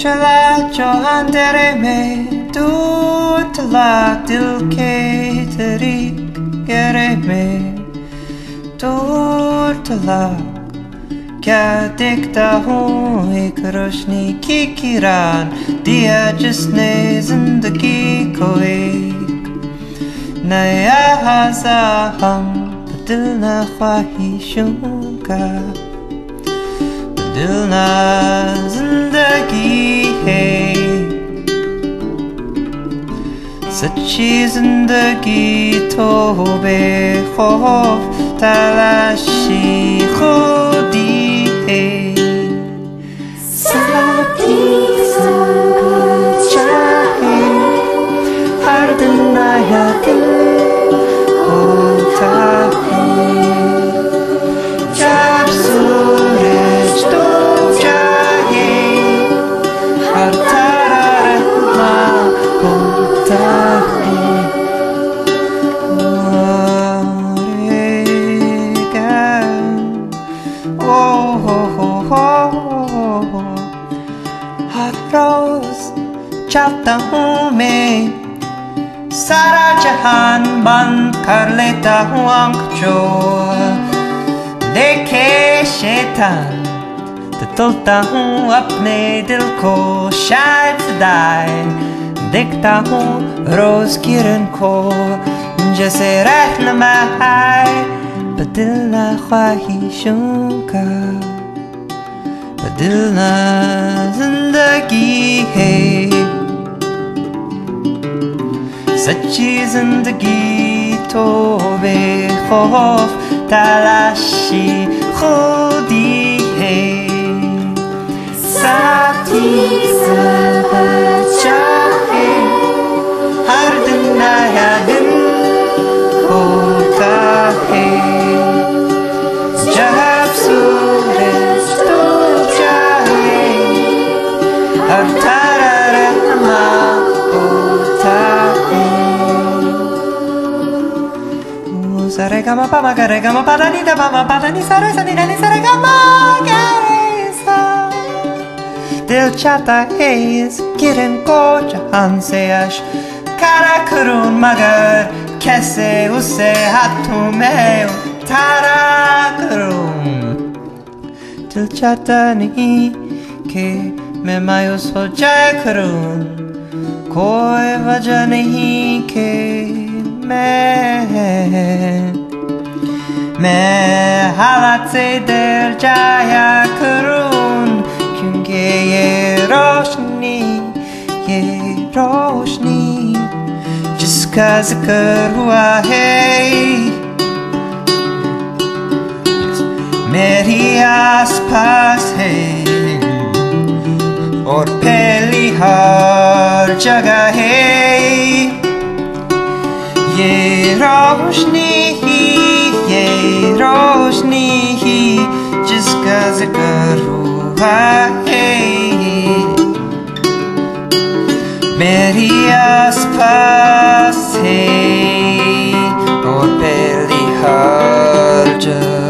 चला जो अंधेरे में दूर चला दिल के तेरी गहरे में दूर चला क्या देखता हूँ एक रोशनी की किरण दिया जिसने जिंदगी को एक नया हासा हम बदलना ख्वाहिशों का बदलना जिंदगी है सच्ची जिंदगी तो बेखौफ तलाशी खुदी है साथी सब चाहे हर दिन नया दिन होता है जब सूरज डूब जाए हर तरफ होता है हर रोज चाहता हूँ मैं सारा जहान बंद कर लेता हूँ आँख जो देखे शैतान तो तोड़ता हूँ अपने दिल को शायद खुदाए देखता हूँ रोज किरण को जैसे रहनुमा है बदलना ख्वाहिशों का बदलना जिंदगी है सच्ची जिंदगी तो बेखौफ तलाशी खुदी है साथी सब चाहे हर दिन नया दिन होता है जब सूरज डूब जाए हर तरफ होता है सारेगामा पामा गारेगामा पादा नी दा पामा पादा नी सारे सा नी दा नी सारेगामा गारे सा दिल चाहता है इस किरण को जहान से अश्कारा करूं मगर कैसे उसे हाथों में उतारा करूं दिल चाहता नहीं कि मैं मायूस हो जाए करूं कोई वजह नहीं कि मैं हालात से डर जाया करूं क्योंकि ये रोशनी जिसका जिक्र हुआ है मेरी आसपास है और फैली हर जगह है ये रोशनी ही जिसका जिक्र हुआ है मेरी आसपास है और फैली हर जगह